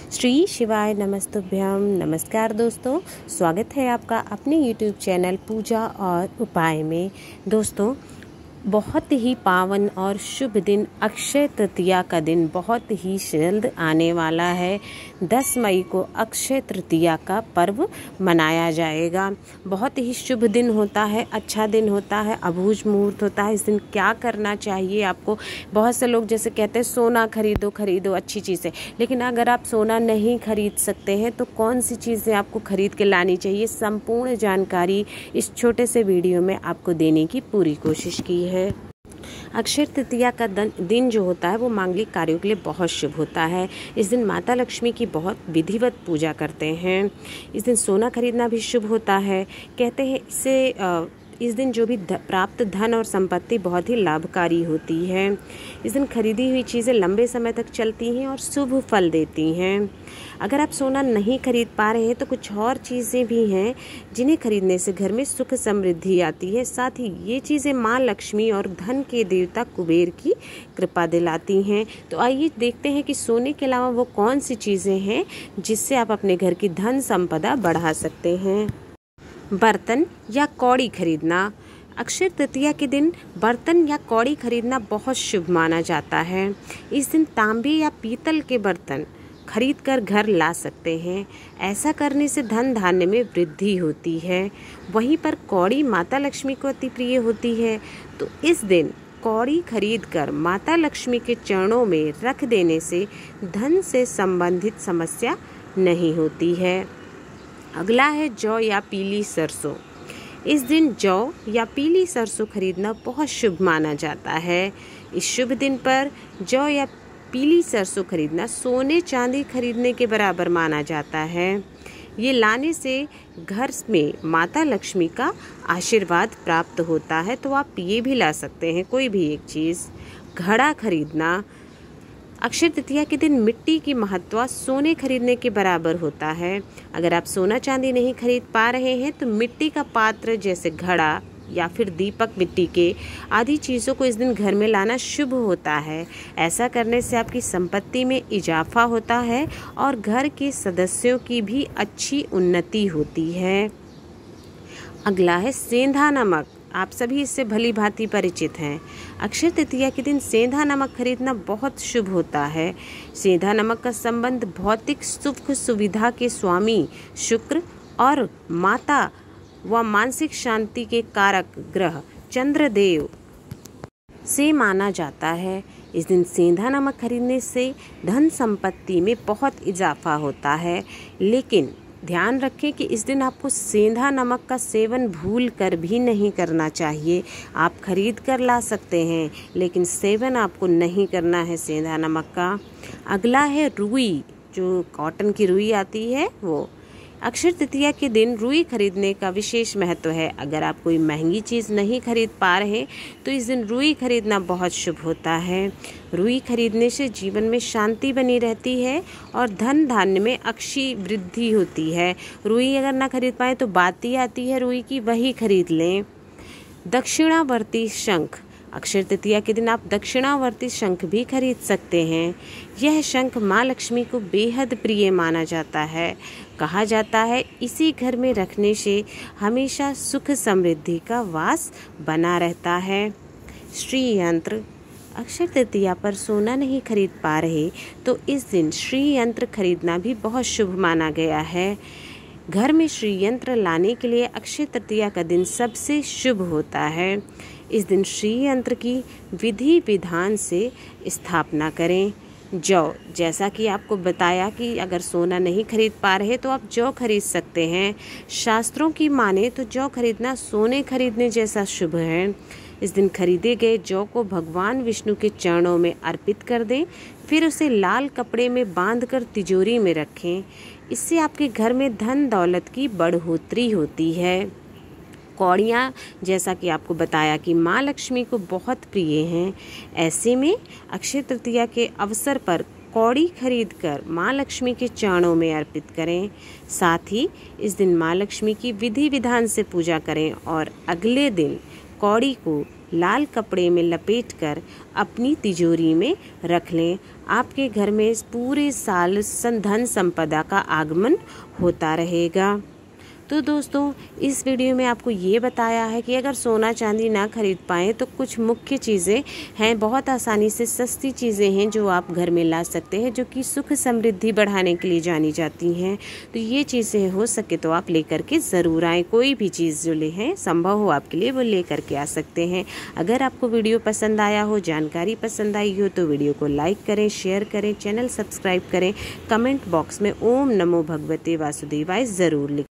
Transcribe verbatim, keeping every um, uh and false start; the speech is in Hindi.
श्री शिवाय नमस्तुभ्यम। नमस्कार दोस्तों, स्वागत है आपका अपने यूट्यूब चैनल पूजा और उपाय में। दोस्तों, बहुत ही पावन और शुभ दिन अक्षय तृतीया का दिन बहुत ही जल्द आने वाला है। दस मई को अक्षय तृतीया का पर्व मनाया जाएगा। बहुत ही शुभ दिन होता है, अच्छा दिन होता है, अबूझ मुहूर्त होता है। इस दिन क्या करना चाहिए आपको? बहुत से लोग जैसे कहते हैं सोना खरीदो खरीदो अच्छी चीज़ है, लेकिन अगर आप सोना नहीं खरीद सकते हैं तो कौन सी चीज़ें आपको खरीद के लानी चाहिए, संपूर्ण जानकारी इस छोटे से वीडियो में आपको देने की पूरी कोशिश की है। अक्षय तृतीया का दिन जो होता है वो मांगलिक कार्यों के लिए बहुत शुभ होता है। इस दिन माता लक्ष्मी की बहुत विधिवत पूजा करते हैं। इस दिन सोना खरीदना भी शुभ होता है। कहते हैं इससे इस दिन जो भी प्राप्त धन और संपत्ति बहुत ही लाभकारी होती है। इस दिन खरीदी हुई चीज़ें लंबे समय तक चलती हैं और शुभ फल देती हैं। अगर आप सोना नहीं खरीद पा रहे हैं तो कुछ और चीज़ें भी हैं जिन्हें खरीदने से घर में सुख समृद्धि आती है। साथ ही ये चीज़ें माँ लक्ष्मी और धन के देवता कुबेर की कृपा दिलाती हैं। तो आइए देखते हैं कि सोने के अलावा वो कौन सी चीज़ें हैं जिससे आप अपने घर की धन संपदा बढ़ा सकते हैं। बर्तन या कौड़ी खरीदना। अक्षय तृतीया के दिन बर्तन या कौड़ी खरीदना बहुत शुभ माना जाता है। इस दिन तांबे या पीतल के बर्तन खरीद कर घर ला सकते हैं। ऐसा करने से धन धान्य में वृद्धि होती है। वहीं पर कौड़ी माता लक्ष्मी को अति प्रिय होती है, तो इस दिन कौड़ी खरीद कर माता लक्ष्मी के चरणों में रख देने से धन से संबंधित समस्या नहीं होती है। अगला है जौ या पीली सरसों। इस दिन जौ या पीली सरसों खरीदना बहुत शुभ माना जाता है। इस शुभ दिन पर जौ या पीली सरसों खरीदना सोने चांदी खरीदने के बराबर माना जाता है। ये लाने से घर में माता लक्ष्मी का आशीर्वाद प्राप्त होता है। तो आप ये भी ला सकते हैं कोई भी एक चीज़। घड़ा खरीदना। अक्षय तृतीया के दिन मिट्टी की महत्व सोने खरीदने के बराबर होता है। अगर आप सोना चांदी नहीं खरीद पा रहे हैं तो मिट्टी का पात्र जैसे घड़ा या फिर दीपक मिट्टी के आदि चीज़ों को इस दिन घर में लाना शुभ होता है। ऐसा करने से आपकी संपत्ति में इजाफा होता है और घर के सदस्यों की भी अच्छी उन्नति होती है। अगला है सेंधा नमक। आप सभी इससे भली भांति परिचित हैं। अक्षय तृतीया के दिन सेंधा नमक खरीदना बहुत शुभ होता है। सेंधा नमक का संबंध भौतिक सुख सुविधा के स्वामी शुक्र और माता व मानसिक शांति के कारक ग्रह चंद्रदेव से माना जाता है। इस दिन सेंधा नमक खरीदने से धन संपत्ति में बहुत इजाफा होता है, लेकिन ध्यान रखें कि इस दिन आपको सेंधा नमक का सेवन भूल कर भी नहीं करना चाहिए। आप खरीद कर ला सकते हैं, लेकिन सेवन आपको नहीं करना है सेंधा नमक का। अगला है रुई, जो कॉटन की रुई आती है वो। अक्षय तृतीया के दिन रुई खरीदने का विशेष महत्व है। अगर आप कोई महंगी चीज़ नहीं खरीद पा रहे तो इस दिन रुई खरीदना बहुत शुभ होता है। रुई खरीदने से जीवन में शांति बनी रहती है और धन धान्य में अक्षय वृद्धि होती है। रुई अगर ना खरीद पाए तो बात ही आती है रुई की, वही खरीद लें। दक्षिणावर्ती शंख। अक्षय तृतीया के दिन आप दक्षिणावर्ती शंख भी खरीद सकते हैं। यह शंख माँ लक्ष्मी को बेहद प्रिय माना जाता है। कहा जाता है इसी घर में रखने से हमेशा सुख समृद्धि का वास बना रहता है। श्री यंत्र। अक्षय तृतीया पर सोना नहीं खरीद पा रहे तो इस दिन श्री यंत्र खरीदना भी बहुत शुभ माना गया है। घर में श्री यंत्र लाने के लिए अक्षय तृतीया का दिन सबसे शुभ होता है। इस दिन श्री यंत्र की विधि विधान से स्थापना करें। जौ, जैसा कि आपको बताया कि अगर सोना नहीं खरीद पा रहे तो आप जौ खरीद सकते हैं। शास्त्रों की माने तो जौ खरीदना सोने खरीदने जैसा शुभ है। इस दिन खरीदे गए जौ को भगवान विष्णु के चरणों में अर्पित कर दें, फिर उसे लाल कपड़े में बांधकर तिजोरी में रखें। इससे आपके घर में धन दौलत की बढ़ोतरी होती है। कौड़ियाँ, जैसा कि आपको बताया कि माँ लक्ष्मी को बहुत प्रिय हैं। ऐसे में अक्षय तृतीया के अवसर पर कौड़ी खरीद कर माँ लक्ष्मी के चरणों में अर्पित करें। साथ ही इस दिन माँ लक्ष्मी की विधि विधान से पूजा करें और अगले दिन कौड़ी को लाल कपड़े में लपेटकर अपनी तिजोरी में रख लें। आपके घर में पूरे साल धन संपदा का आगमन होता रहेगा। तो दोस्तों, इस वीडियो में आपको ये बताया है कि अगर सोना चांदी ना खरीद पाएँ तो कुछ मुख्य चीज़ें हैं, बहुत आसानी से सस्ती चीज़ें हैं जो आप घर में ला सकते हैं, जो कि सुख समृद्धि बढ़ाने के लिए जानी जाती हैं। तो ये चीज़ें हो सके तो आप लेकर के ज़रूर आएँ। कोई भी चीज़ जो ले हैं संभव हो आपके लिए वो ले करके आ सकते हैं। अगर आपको वीडियो पसंद आया हो, जानकारी पसंद आई हो तो वीडियो को लाइक करें, शेयर करें, चैनल सब्सक्राइब करें, कमेंट बॉक्स में ओम नमो भगवते वासुदेवाय ज़रूर लिखें।